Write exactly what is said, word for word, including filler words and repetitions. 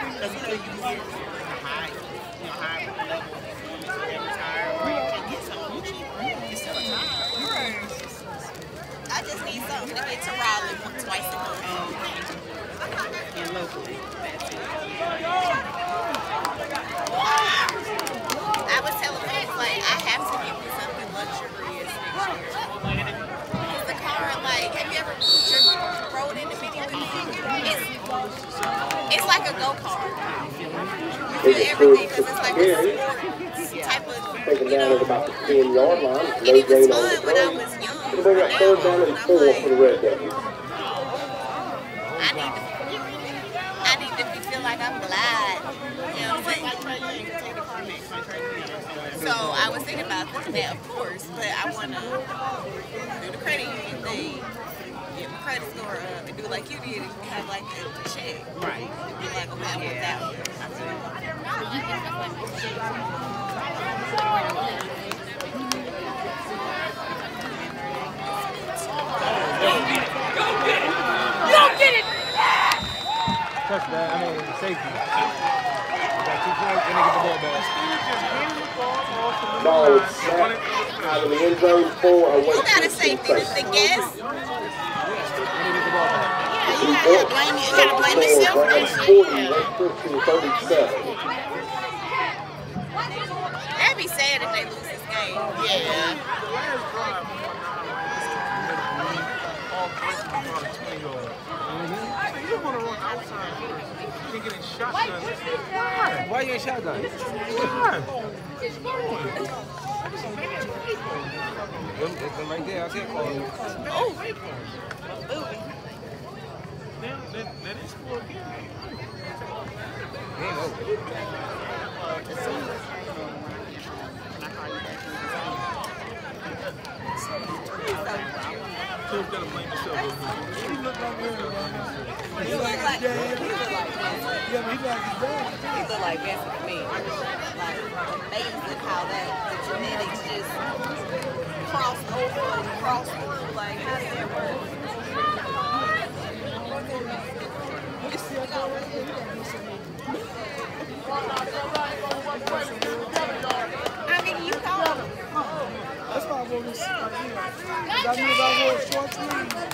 Because you know you hear high, you know, high level performance or every tire, or you can get something cheaper. It's still a tire. Right. I just need something to get to Raleigh once, twice a month. Oh, okay. And locally, that's it. I was telling folks, like, I have to give me something luxurious next year. Because the car, like, have you ever rode in the video with me? It's, it's like a go-kart. You feel everything because it's like a sport type of, Taken you down know. at about the ten yard line. And No it was gain on fun the when I play. was young. It'll bring up third down and four for the Red Devils. I need to, I need to feel like I'm glad. You know what I'm saying? So I was thinking about that, of course, but I want to do the credit union thing, get my credit score up, and do like you did, and have like a check. Right. And be like, okay, I want that one. Touchdown, I mean, safety. Got two points, and they get the ball back. Ball is snapped out of the end zone, four away. Who got a safety? The guest? Yeah, you gotta blame you. You gotta blame yourself for that shit. forty, West fifteen, thirty-seven. That'd be sad if they lose this game. Yeah. Why you ain't shotgun? Them, them right there, I can't call it. Oh. Game over. He look like his dad. Yeah, but he look like his dad. He look like Vincent to me. Like, amazing how that the genetics just cross over and cross through. Like, how did that work? How many you call them? That's why I wore this. I knew if I wore short sleeves.